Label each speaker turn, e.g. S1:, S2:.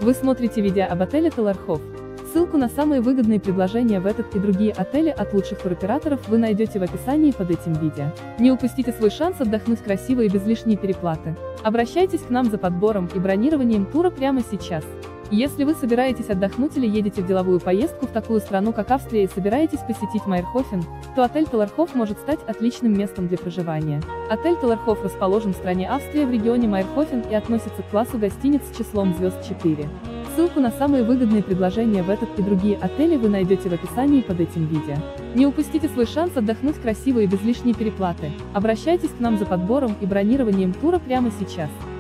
S1: Вы смотрите видео об отеле Талархоф. Ссылку на самые выгодные предложения в этот и другие отели от лучших туроператоров вы найдете в описании под этим видео. Не упустите свой шанс отдохнуть красиво и без лишней переплаты. Обращайтесь к нам за подбором и бронированием тура прямо сейчас. Если вы собираетесь отдохнуть или едете в деловую поездку в такую страну, как Австрия, и собираетесь посетить Майерхофен, то отель Талархоф может стать отличным местом для проживания. Отель Талархоф расположен в стране Австрия в регионе Майерхофен и относится к классу гостиниц с числом звезд 4. Ссылку на самые выгодные предложения в этот и другие отели вы найдете в описании под этим видео. Не упустите свой шанс отдохнуть красиво и без лишней переплаты. Обращайтесь к нам за подбором и бронированием тура прямо сейчас.